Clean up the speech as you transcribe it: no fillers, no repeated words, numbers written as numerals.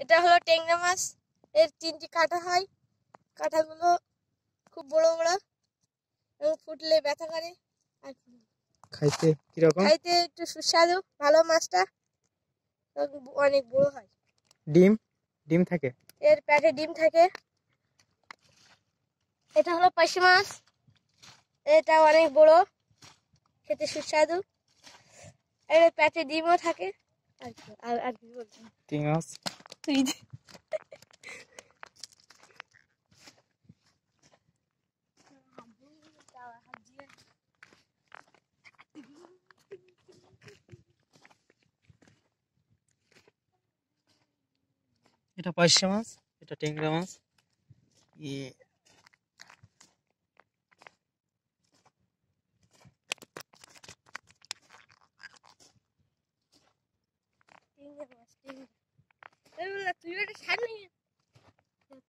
এটা হলো ট্যাংরা মাছ। এর 3টি কাঁটা হয়, কাঁটাগুলো খুব বড় বড় এবং ফুটলে ব্যথা করে। আর খাইতে কিরকম? খাইতে একটু সুস্বাদু, ভালো মাছটা অনেক বড় হয়। ডিম ডিম থাকে, এর পেটে ডিম থাকে। এটা হলো পার্শে মাছ, এটা অনেক বড়, খেতে সুস্বাদু, এর পেটে ডিমও থাকে। আর কি বলছি, চিংড়ি মাছ। তুই এটা পার্শে মাছ, এটা ট্যাংরা মাছ। তুই ওটা ছাড়